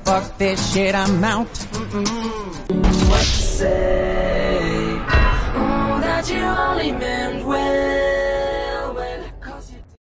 fuck this shit, I'm out. What to say?